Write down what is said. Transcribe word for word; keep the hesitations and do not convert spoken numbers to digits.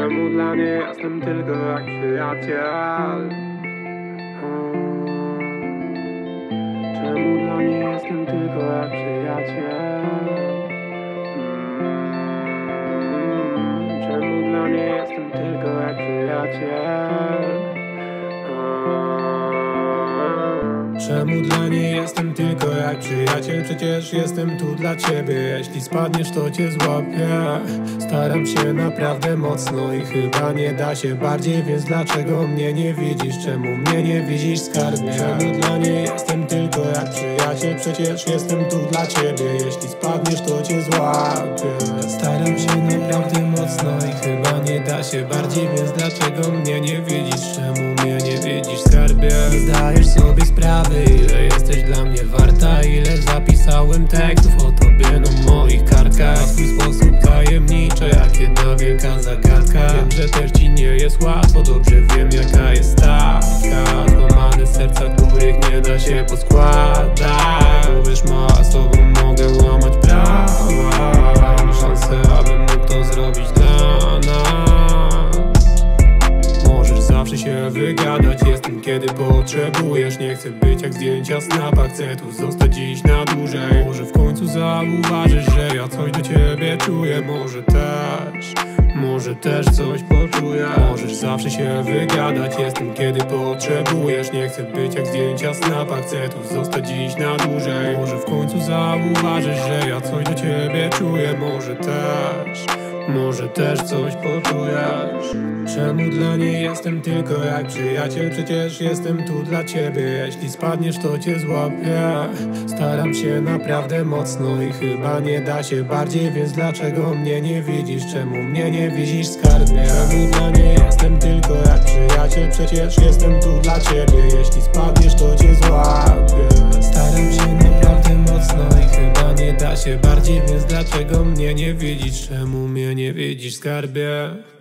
Czemu dla niej jestem tylko jak przyjaciel? Czemu dla niej jestem tylko jak przyjaciel? Czemu dla niej jestem tylko jak przyjaciel? Czemu dla niej jestem tylko jak przyjaciel? Przecież jestem tu dla ciebie. Jeśli spadniesz, to cię złapię. Staram się naprawdę mocno i chyba nie da się bardziej. Więc dlaczego mnie nie widzisz? Czemu mnie nie widzisz, skarbie? Czemu dla niej jestem tylko jak przyjaciel? Przecież jestem tu dla ciebie. Jeśli spadniesz, to cię złapię. Staram się naprawdę mocno i chyba nie da się bardziej. Więc dlaczego mnie nie widzisz? Czemu mnie nie widzisz, skarbie? Zdajesz sobie sprawy, ile jesteś dla mnie warta. Ile zapisałem tekstów o tobie na moich kartkach. Na swój sposób tajemniczo, jak jedna wielka zagadka. Wiem, że też ci nie jest łatwo, dobrze wiem jaka jest stawka. Złamane serca, których nie da się poskładać. Powiesz ma, z tobą mogę łamać prawa. Mam szansę, abym mógł to zrobić dla nas. Możesz zawsze się wygadać, jestem kiedy potrzebujesz. Nie chcę być jak zdjęcia snapa, chcę tu zostać dziś na dłużej. Może w końcu zauważysz, że ja coś do ciebie czuję. Może też, może też coś poczuję. Możesz zawsze się wygadać, jestem kiedy potrzebujesz. Nie chcę być jak zdjęcia snapa, chcę tu zostać dziś na dłużej. Może w końcu zauważysz, że ja coś do ciebie czuję. Może też, może też coś poczujesz. Czemu dla niej jestem tylko jak przyjaciel? Przecież jestem tu dla ciebie. Jeśli spadniesz, to cię złapię. Staram się naprawdę mocno i chyba nie da się bardziej. Więc dlaczego mnie nie widzisz? Czemu mnie nie widzisz, skarbie? Czemu dla niej jestem tylko jak przyjaciel? Przecież jestem tu dla ciebie. Jeśli spadniesz, to cię złapię. Staram się naprawdę mocno i chyba nie da się bardziej. Więc dlaczego mnie nie widzisz? Czemu mnie nie widzisz, skarbie?